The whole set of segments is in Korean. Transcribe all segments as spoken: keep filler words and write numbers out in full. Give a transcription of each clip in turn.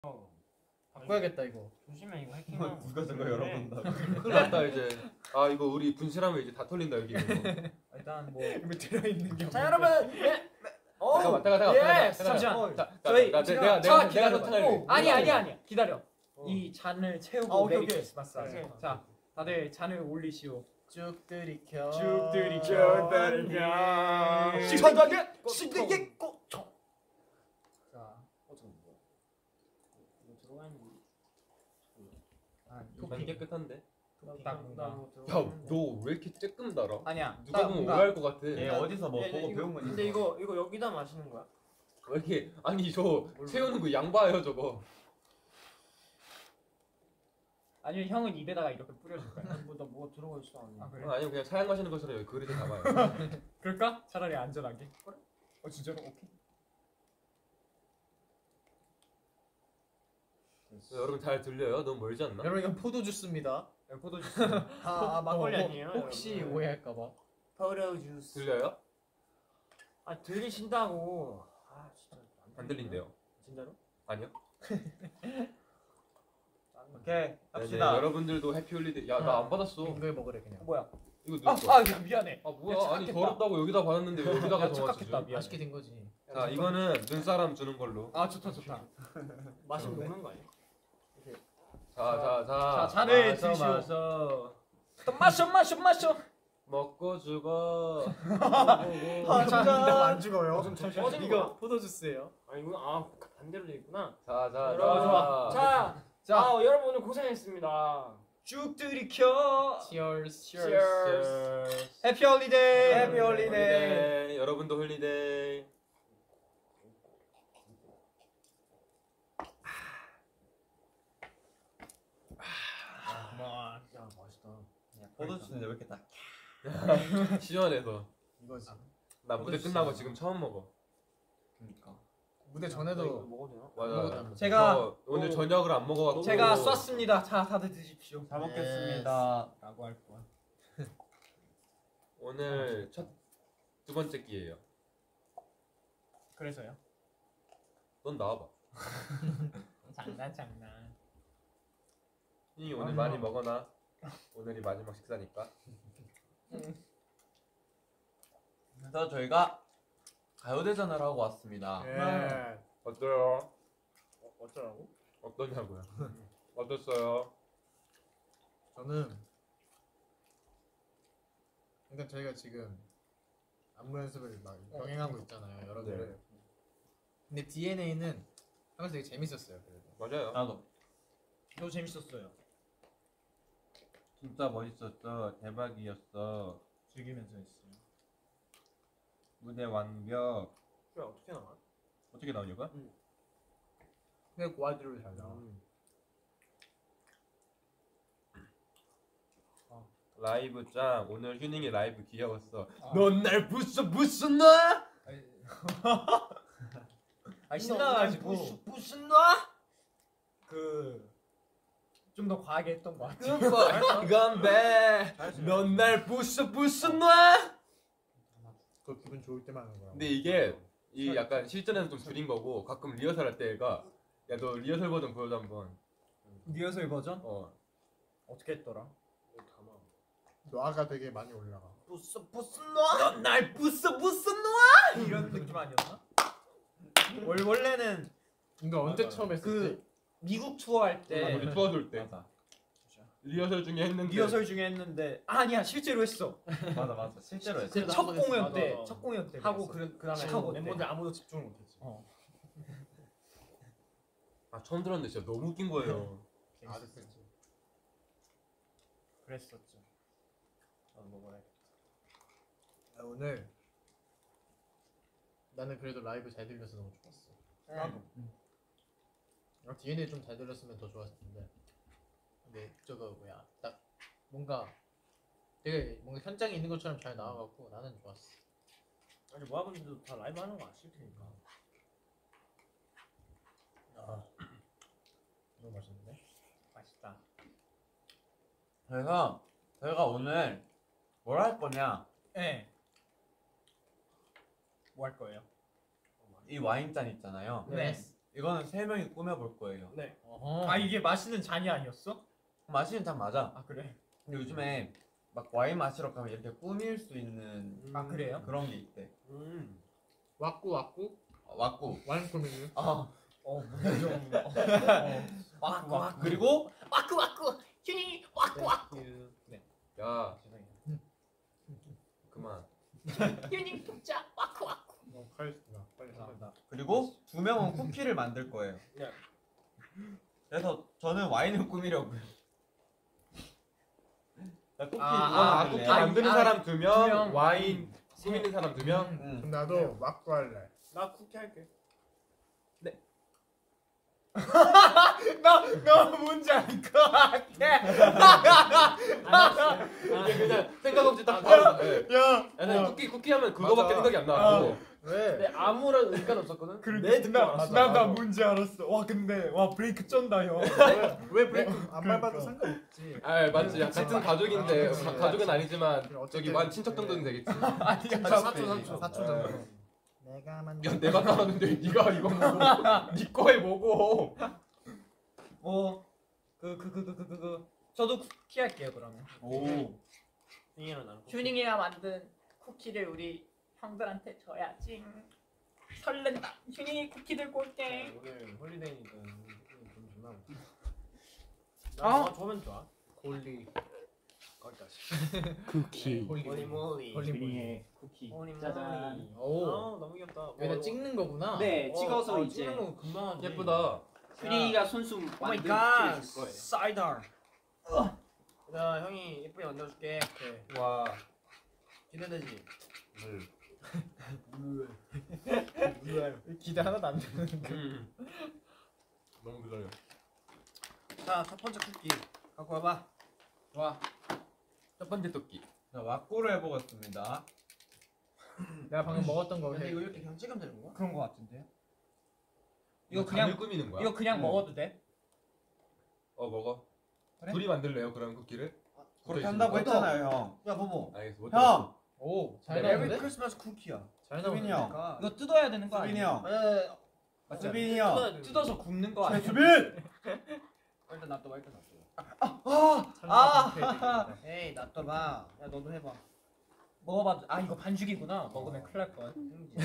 바꿔야겠다 이거. 조심해 이거 해킹하고. 누가 저거 열어본다고. 큰일 났다 이제. 아 이거 우리 분실하면 이제 다 털린다 여기. 일단 뭐 이거 들어있는 게. 자 여러분. 예. 어. 잠깐만, 잠깐, 잠깐, 예. 잠시만. 자, 저희 나, 지금 내가 자, 내가 내가 기다려봐. 선택할래. 아니 아니 아니. 기다려. 어. 이 잔을 채우고 아, 오케이, 메리 오케이. 크리스마스. 네. 자, 다들 잔을 올리시오. 쭉 들이켜. 쭉 들이켜. 쭉 들이켜. 시원하게 시대의 꽃. 자, 이거 들어가 있는 거. 아, 난 깨끗한데. 딱 뭔가. 야너 왜 이렇게 쬐끔 달아? 아니야. 누가 딱 보면 뭔가- 오해할 것 같아. 얘 어디서 뭐 예, 보고 이거- 배운 거지? 근데 이거 이거 여기다 마시는 거야? 왜 이렇게 아니 저 채우는 거 양봐요 저거. 아니면 형은 입에다가 이렇게 뿌려줄 거야? 뭐나 뭐가 들어가 있어 아니. 아 그래? 어, 아니면 그냥 차양 마시는 것처럼 여기 그릇에 담아요. 그럴까? 차라리 안전하게. 그래? 어 진짜로? 오케이. 여러분 잘 들려요? 너무 멀지 않나? 여러분 이건 포도 주스입니다. 네, 포도 주스. 아, 아 막걸리 어, 아니에요, 혹시 여러분? 오해할까봐. 포도 주스. 들려요? 아 들리신다고. 아 진짜 안 들린대요. 진짜로? 아니요? 오케이 네, 네, 합시다. 여러분들도 해피 홀리데이. 야 나 안 받았어. 이거 먹으래 그냥. 뭐야? 이거 누구 아, 거? 아 야, 미안해. 아 뭐야? 야, 아니 착각했다. 더럽다고 여기다 받았는데 왜 여기다가 야, 더 맞추지? 착각했다. 미안해. 맛있게 된 거지. 자 이거는 눈사람 주는 걸로. 아 좋다 좋다. 마시면 녹는 거 아니야? 자자자. 자, 잔을 마셔, 드시오. 마셔. 또 마셔 마셔 마셔. 먹고 죽어. 아 진짜 안 죽어요. 잠시만. 이거 포도 주스예요. 아 이거 아 반대로 돼 있구나. 자자 여러분 좋아. 자. 자, 자. 아 여러분 오늘 고생했습니다. 쭉 들이켜. Cheers. Cheers. 해피 홀리데이. 해피 홀리데이. 여러분도 홀리데이. 아, 야 맛있다. 포도주스인데 왜 이렇게 딱? 시원해서. 이거지. 나 무대 끝나고 지금 처음 먹어. 그러니까. 무대 전에도 먹어도 되나? 맞아. 먹었다면서. 제가 저 오늘 어, 저녁을 안 먹어갖고. 제가 쐈습니다. 자 다들 드십시오. 잘 먹겠습니다. 라고 할 거야. 오늘 첫 두 번째 끼예요. 그래서요? 넌 나와봐. 장난 장난. 이 오늘 많이 먹어놔. 오늘이 마지막 식사니까. 그래서 저희가 가요대전을 하고 왔습니다. 예. 어때요? 어, 어쩌라고? 어떠냐고요? 어땠어요? 저는 그러니까 저희가 지금 안무 연습을 막 병행하고 있잖아요, 여러분들. 근데 디엔에이는 항상 되게 재밌었어요. 그래도. 맞아요. 나도 너 재밌었어요. 진짜 멋있었어. 대박이었어. 즐기면서 했어요. 무대 완벽. 그래 어떻게 나와? 어떻게 나오냐고요? 그냥 고아들을 잘 나와. 음. 라이브 짱. 오늘 휴닝이 라이브 귀여웠어. 아. 넌 날 부숴 부숴 놔? 아 신나가지고 부숴 놔? 그좀 더 과하게 했던 것 같아. 건배. 넌 날 부숴 부숴 놔? 그거 기분 좋을 때만 하는 거야. 근데 이게 이 약간 실전에서 좀 줄인 거고 가끔 리허설 할 때가 야 너 리허설 버전 보여줘 한번. 리허설 버전? 어. 어떻게 했더라? 노아가 되게 많이 올라가. 부숴 부숴 놔. 넌 날 부숴 부숴 놔. 이런 느낌 아니었나? 월 원래는 근데 언제 맞아요. 처음 했었지? 그 미국 투어 할 때 우리 투어 돌 때 맞아. 리허설 중에 했는데 리허설 중에 했는데 아, 아니야 실제로 했어. 맞아 맞아. 실제로 했어. 그 첫 한번 했어. 공연 맞아, 때 맞아. 첫 공연 때 하고 그랬어. 그 그다음에 시카고 때. 멤버들 아무도 집중을 못했지. 어. 아 처음 들었는데 진짜 너무 웃긴 거예요. 아, 재밌었지. 그랬었죠. 어, 먹어야. 아, 오늘 나는 그래도 라이브 잘 들려서 너무 좋았어. 나도. 아, 디엔에이 좀 잘 들렸으면 더 좋았을 텐데. 근데 저거 뭐야? 딱 뭔가 되게 뭔가 현장에 있는 것처럼 잘 나와갖고 나는 좋았어. 아니 모아분들도 다 라이브 하는 거 아실 테니까. 아 너무 맛있는데? 맛있다. 그래서 저희가 오늘 뭘 할 거냐? 예. 뭐 할 거예요? 이 와인잔 있잖아요. 네. 이거는 세 명이 꾸며볼 거예요. 네. 어허. 아 이게 마시는 잔이 아니었어? 마시는 잔 맞아. 아 그래. 근데 요즘에 막 와인 마시러 가면 이렇게 꾸밀 수 있는 아 그래요? 그런 게 있대. 음. 왁구 왁구 어, 왔고. 와인 꾸미기. 아 어 뭔가 좀. 어. 와꾸 와꾸. 그리고 와꾸 와꾸. 휴닝이 와꾸 와꾸. 네. 야 죄송해요. 그만. 휴닝 독자 와꾸 와꾸. 어 카리스마. 빨리 사. 감사합니다. 그리고 두 명은 쿠키를 만들 거예요. 네. 그래서 저는 와인을 꾸미려고요. 자, 쿠키 아, 누가 아, 만들래요? 쿠키 아, 만드는 아, 사람 두 명, 두 명. 와인 꾸미는 사람 두 명. 응. 그럼 나도 왁구 할래. 나 쿠키 할게. 네. 나너 뭔지 알 것 같아. 이게 그냥 생각 없이 딱 바로. 네. 야. 아니 어. 쿠키 쿠키 하면 그거밖에 맞아. 생각이 안 나고. 왜? 네, 아무런 의미가 없었거든. 그래 듣고 알았어. 나나 나도. 뭔지 알았어. 와 근데 와 브레이크 쩐다 형. 왜 브레이크 안 밟아도 상관없지. 아 맞지. 그치. 같은 가족인데 아, 그치. 가- 가족은 아니지만 그래, 어쨌든 저기 완 친척 정도는 되겠지. 아니 사촌 사촌 사촌 사촌 네. 정도. 내가 만. 야 내가 따랐는데 네가 이거 보고 네 거에 보고. 뭐그그 그 그 그 그 저도 쿠키 할게요 그러면. 오. 휴닝이가 만든 쿠키를 우리 형들한테 줘야지. 설렌다. 휴닝이 쿠키 들고 올게. 오늘 홀리데이니까 좀 존나. 어? 좋으면 좋아. 골리. 거기까지. 쿠키. 홀리 홀리몰리. 홀리몰리. 쿠키. 홀리몰리. 짜잔. 오. 아 너무 귀엽다. 여기다 찍는 거구나. 네, 찍어서 어, 이제 찍는 거 금방 하지. 예쁘다. 휴닝이가 손수 오마이 만들 갓. 줄 거예요. 사이다. 야 형이 예쁘게 만들어줄게. 오케이. 와. 기대되지. 물. 기대 하나도 안 되는데. 음. 너무 기다려. 자첫 번째 쿠키 갖고 와봐. 와. 첫 번째 토끼. 자, 왁구를 해보겠습니다. 내가 방금 먹었던 거. 근데 해. 이거 이렇게 그냥 찍으면 되는 거야? 그런 거 같은데요? 이거 잔을 그냥 꾸미는 거야? 이거 그냥 응. 먹어도 돼? 어 먹어. 그래? 둘이 만들래요 그럼 쿠키를? 그렇게 붙어 한다고 있으니까? 했잖아요, 형. 야, 보보. 알겠어. 못 형! 오, 잘 네, 나오는데? 메리 크리스마스 쿠키야. 잘 수빈이 나오는데? 형. 이거 뜯어야 되는 거 수빈이 아니야? 형. 네. 맞지? 수빈이 형. 뜯어, 뜯어서 굽는 거 아니야? 수빈! 일단 놔둬봐 일단 놔둬. 아! 에이 놔둬봐. 야 너도 해봐. 먹어봐. 아 이거 반죽이구나. 먹으면 큰일 날 거야.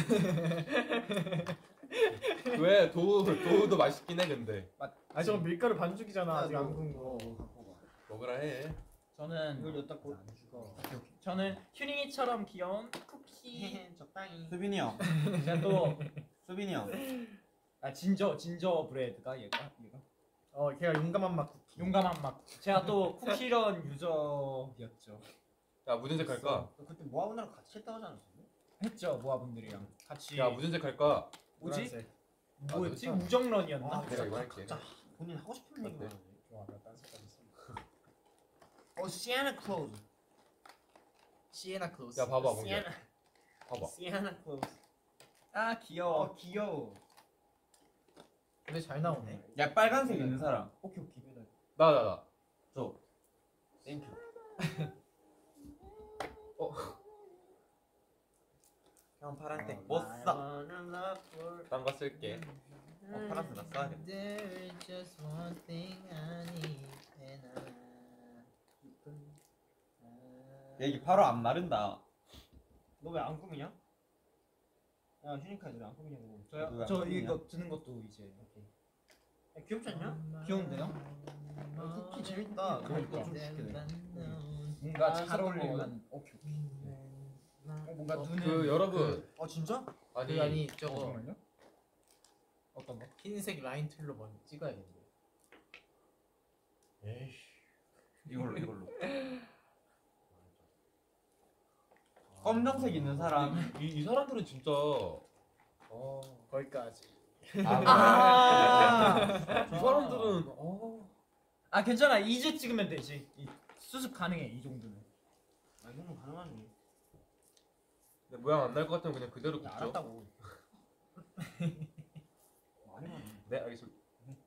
왜 도우 도우도 맛있긴 해 근데. 아 저건 밀가루 반죽이잖아. 아직 안 구운 거. 먹으라 해. 저는 이걸 여기다 고. 안 죽어. 저는 휴닝이처럼 귀여운 쿠키. 적당히. 수빈이 형. 제가 또 수빈이 형. 아 진저 진저 브레드가 얘가 얘가 어, 걔가 용감한 맛 쿠키. 용감한 맛. 제가 또 쿠키런 유저였죠. 야 무슨 색 할까? 너 그때 모아보느라 같이 했다고 하지 않았어? 했죠 모아분들이랑 같이. 야 무슨 색 할까? 뭐지? 노란색. 뭐였지? 아, 우정런이었나? 아, 내가 이거 할게. 각자 본인 하고 싶은 어때? 얘기만 하지. 좋아, 나딴 색깔 있어. 어, 시아나 클로즈. 시에나 클로스. 야 봐봐 공개. 봐봐. 시아나 클로즈. 아 귀여워. 어, 귀여워. 근데 잘 나오네. 야, 빨간색 있는 사람. 오케이 오케이. 나 나 나. 저. 땡큐. 어. 형 파란색 못 써. 딴 거 쓸게. 어, 파란색 나 써야겠다. There's just one thing I need and I... 얘기 바로 안 마른다. 너 왜 안 꾸미냐? 야 휴닝카드 왜안 꾸미냐고. 누가 저요? 안 저 꾸미냐? 이거 드는 것도 이제 이렇게. 야, 귀엽지 않냐? 귀여운데요? 쿠키 재밌다. 그러니까. 좀 시켜야 뭔가 아, 잘 섞은 어울릴만. 오케이 오케이. 어, 뭔가 눈은 그 여러분 아, 진짜? 아니 그 아니 저거 잠깐만요. 어떤 거? 흰색 라인 틀로 먼저 찍어야겠는데. 에이씨. 이걸로 이걸로. 검정색 있는 사람. 이, 이 사람들은 진짜 어, 거기까지. 아. 이 사람들은 어 아 괜찮아 이제 찍으면 되지. 이 수습 가능해 이 정도는. 아, 이거는 가능하지. 근데 모양 안 날 것 같으면 그냥 그대로 야, 굽죠. 알았다고. 많이 많이. 네 알겠습니다.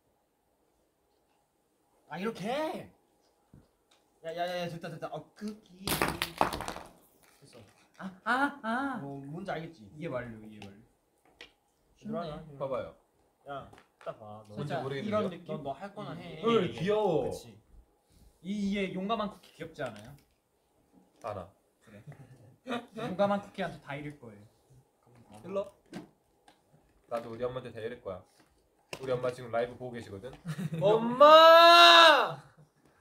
아 이렇게. 야야야 됐다 됐다. 어 쿠키. 됐어. 아아 아. 뭐 뭔지 알겠지? 이게 완료 이게 완료. 쉽네. 봐봐요. 야 봐. 너 뭔지 진짜 모르겠는데. 이런 느낌. 너 할 거나 해. 응 귀여워. 그렇지. 이 이게 용감한 쿠키 귀엽지 않아요? 알아. 용감한 쿠키한테 다 이럴 거예요. 일러. 나도 우리 엄마한테 다 이럴 거야. 우리 엄마 지금 라이브 보고 계시거든. 엄마!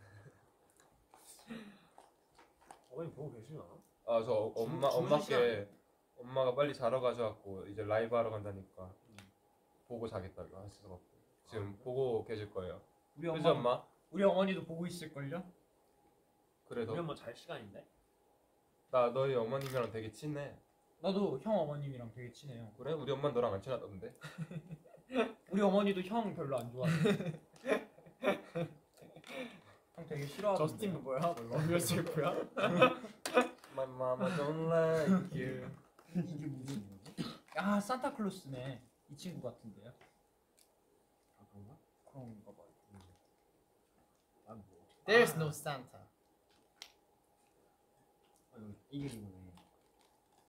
어머니 보고 계시나? 아 저 엄마 주- 엄마께 엄마가 빨리 자러 가셔갖고 이제 라이브 하러 간다니까 보고 자겠다고 하셔서 지금 아, 보고 계실 거예요. 우리 그죠 엄마 엄마? 우리 어머니도 보고 있을 걸요? 그래도 우리 엄마 잘 시간인데? 나 너희 어머님이랑 되게 친해. 나도 형 어머님이랑 되게 친해요. 그래? 우리 엄마 너랑 안 친하던데? 우리 어머니도 형 별로 안 좋아해. 형 되게 싫어하던데. 저스틴 뭐야? 러비어스 뭐야? My mama don't like you. 이게 무슨 거지? 아 산타클로스네. 이 친구 같은데요? 아 그런가? 그런가 봐요. 난 뭐? There's no Santa. 아, 여기 이게 이거네.